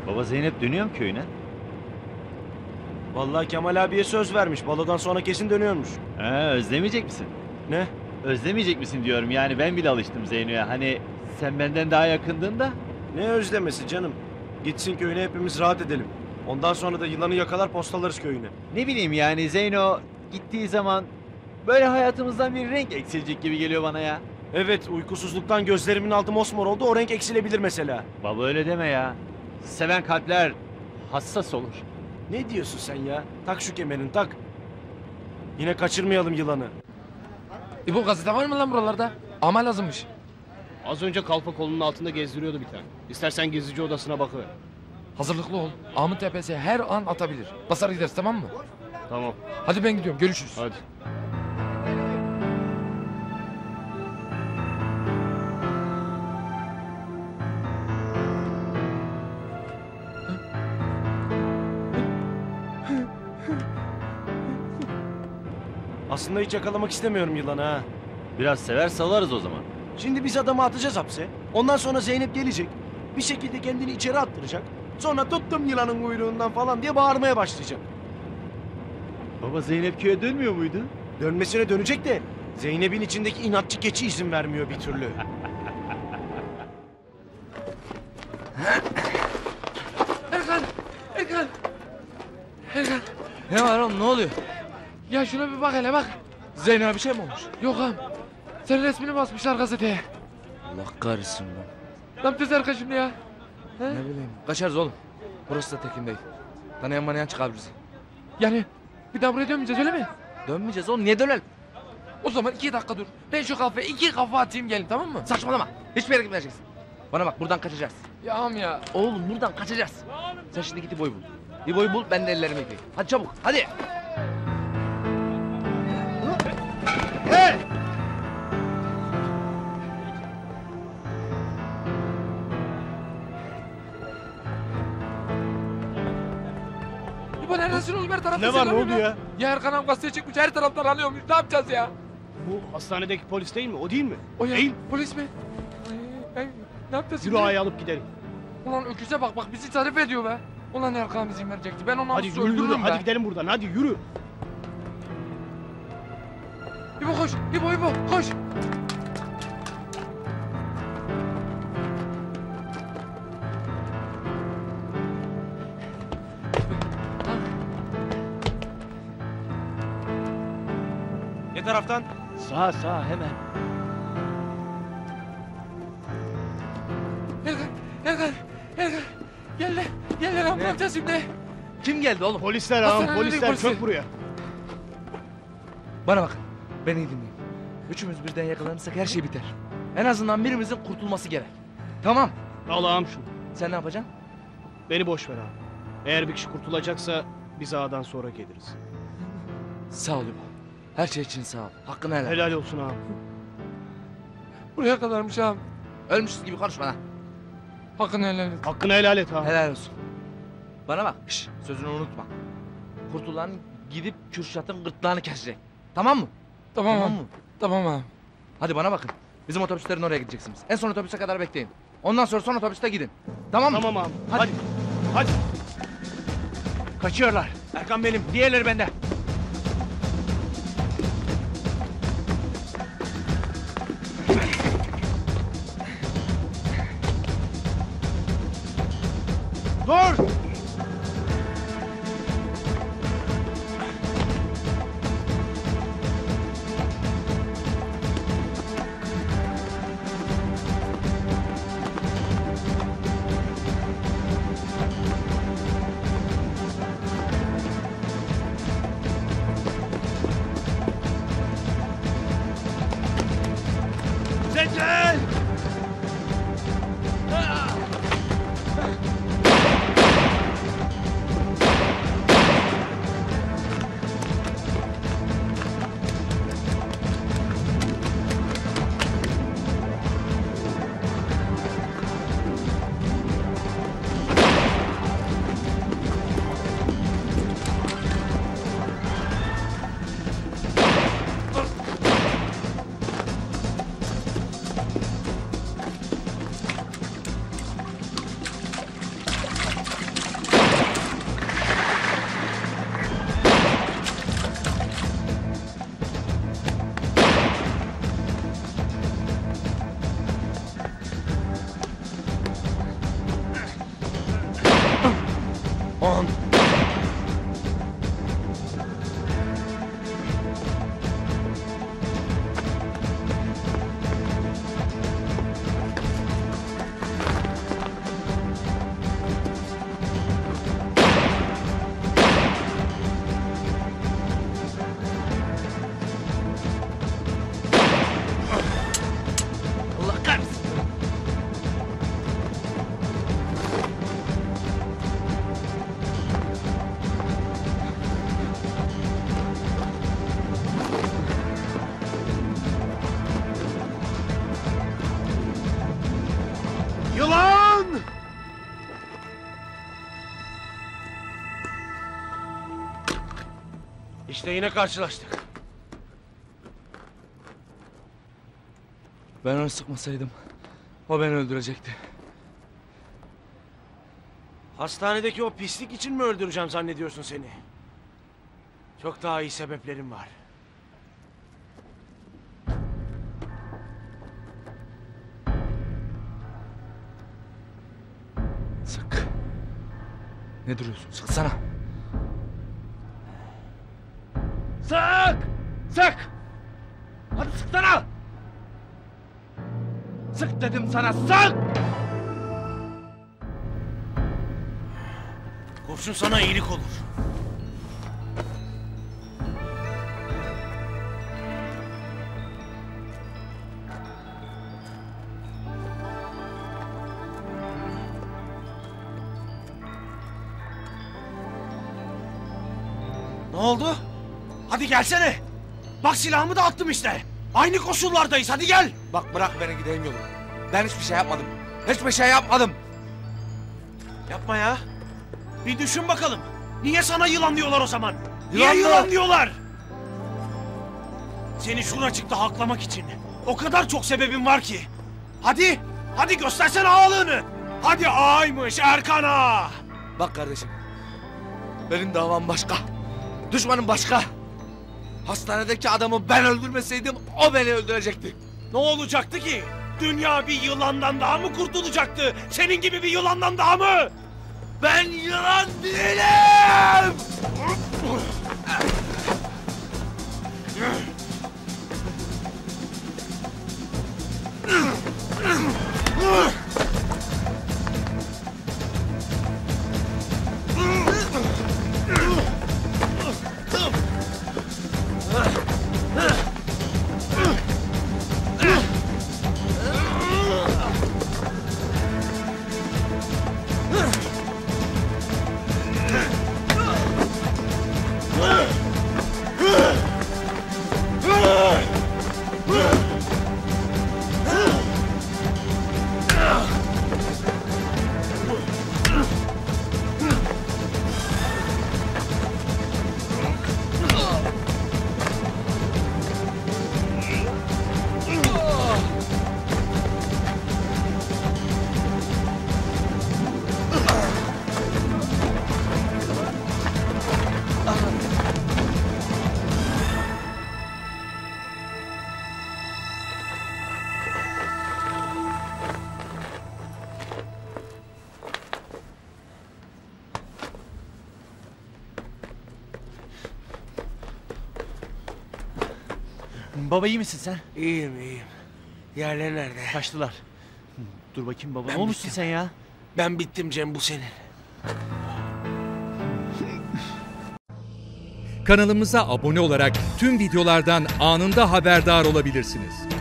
Baba Zeynep dönüyor mu köyüne? Vallahi Kemal abiye söz vermiş. Balodan sonra kesin dönüyormuş. Özlemeyecek misin? Ne? Özlemeyecek misin diyorum, yani ben bile alıştım Zeyno'ya. Hani sen benden daha yakındın da. Ne özlemesi canım? Gitsin köyüne, hepimiz rahat edelim. Ondan sonra da yılanı yakalar postalarız köyüne. Ne bileyim yani, Zeyno gittiği zaman böyle hayatımızdan bir renk eksilecek gibi geliyor bana ya. Evet, uykusuzluktan gözlerimin altı mosmor oldu. O renk eksilebilir mesela. Baba öyle deme ya. Seven kalpler hassas olur. Ne diyorsun sen ya? Tak şu kemerini, tak. Yine kaçırmayalım yılanı. Bu gazete var mı lan buralarda? Ama lazımmış. Az önce kalfa kolunun altında gezdiriyordu bir tane. İstersen gezici odasına bakıver. Hazırlıklı ol. Amın tepesi her an atabilir. Basar gideriz, tamam mı? Tamam, Hadi ben gidiyorum, görüşürüz. hadi. Aslında hiç yakalamak istemiyorum yılanı ha. Biraz sever salarız o zaman. Şimdi biz adamı atacağız hapse. Ondan sonra Zeynep gelecek. Bir şekilde kendini içeri attıracak. Sonra tuttum yılanın kuyruğundan falan diye bağırmaya başlayacak. Baba Zeynep köye dönmüyor muydu? Dönmesine dönecek de Zeynep'in içindeki inatçı keçi izin vermiyor bir türlü. Erkan! Erkan! Erkan! Ne var oğlum, ne oluyor? Ya şuna bir bak hele bak. Zeynep'e bir şey mi olmuş? Yok ağam. Senin resmini basmışlar gazeteye. Allah kahretsin lan. Ne yapacağız Erkan şimdi ya? He? Ne bileyim. Kaçarız oğlum. Burası da tekin değil. Tanıyan manayan çıkar bizi. Yani bir daha buraya dönmeyeceğiz, öyle mi? Dönmeyeceğiz oğlum, niye dönelim? O zaman 2 dakika dur. Ben şu kafeye 2 kafa atayım, gelin, tamam mı? Saçmalama. Hiçbir yere gitmeyeceksin. Bana bak, buradan kaçacağız. Ya ağam ya. Oğlum buradan kaçacağız. Sen şimdi git İbo'yu bul. İbo'yu bul, ben de ellerimi yıkayayım. Hadi çabuk, hadi. İbo neredesin oğlum, her tarafta Ne var, selam ne oldu ya? Ya Erkan ağam gazeteye çıkmış, her taraftan alıyormuş, ne yapacağız ya? Bu hastanedeki polis değil mi? O değil mi? O ya, Değil. polis mi? Ben, ne yapacağız Yürü şimdi? ağayı alıp gidelim. Ulan öküze bak bak, bizi tarif ediyor be. Ulan Erkan izin verecekti, ben onu Hadi nasıl yürü, yürü. öldürürüm be. Hadi gidelim buradan, hadi yürü. İbo koş, İbo koş. Ne taraftan? Sağ hemen. Erkan. Gel lan, ne yapacağız şimdi? Kim geldi oğlum? Polisler Hastanedeki ağam, polisler polisi. çök buraya. Bana bakın, beni iyi dinleyin. Üçümüz birden yakalanırsak her şey biter. En azından birimizin kurtulması gerek. Tamam. Al ağam şunu. Sen ne yapacaksın? Beni boş ver ağam. Eğer bir kişi kurtulacaksa biz ağadan sonra geliriz. Sağ ol İbo. Her şey için sağ ol. Hakkını helal. Helal olsun ağam. Buraya kadarmış ağam. Ölmüşsün gibi konuşma lan. Hakkını helal et. Hakkını helal et ağam. Helal olsun. Bana bak, sözünü unutma. Kurtulan gidip Kürşat'ın gırtlağını kesecek. Tamam mı? Tamam ağam. mı? Tamam ağam. Hadi bana bakın. Bizim otobüslerin oraya gideceksiniz. En son otobüse kadar bekleyin. Ondan sonra son otobüste gidin. Tamam mı? Tamam ağam. Hadi. Hadi. Kaçıyorlar. Erkan benim, diğerleri bende. Dur! Çekil! 10. Allah kahretsin. Yılan! İşte yine karşılaştık. Ben onu sıkmasaydım o beni öldürecekti. Hastanedeki o pislik için mi öldüreceğim zannediyorsun seni? Çok daha iyi sebeplerim var. Sık. Ne duruyorsun? Sıksana. Sık! Sık! Hadi sıksana! Sık dedim sana, sık! Kurşun sana iyilik olur. Ne oldu? Hadi gelsene. Bak silahımı da attım işte. Aynı koşullardayız, hadi gel. Bak bırak beni gideyim yoluma. Ben hiçbir şey yapmadım. Hiçbir şey yapmadım. Yapma ya. Bir düşün bakalım. Niye sana yılan diyorlar o zaman? Yılan Niye mı? yılan diyorlar? Seni şuracıkta haklamak için. O kadar çok sebebim var ki. Hadi, hadi göstersene ağalığını. Hadi ağaymış Erkan ağa. Bak kardeşim. Benim davam başka. Düşmanım başka. Hastanedeki adamı ben öldürmeseydim o beni öldürecekti. Ne olacaktı ki? Dünya bir yılandan daha mı kurtulacaktı? Senin gibi bir yılandan daha mı? Ben yılan değilim! Baba iyi misin sen? İyiyim, iyiyim. Yerler nerede? Kaçtılar. Dur bakayım baba. Ben Ne olmuşsun bittim. sen ya? Ben bittim Cem, bu senin. Kanalımıza abone olarak tüm videolardan anında haberdar olabilirsiniz.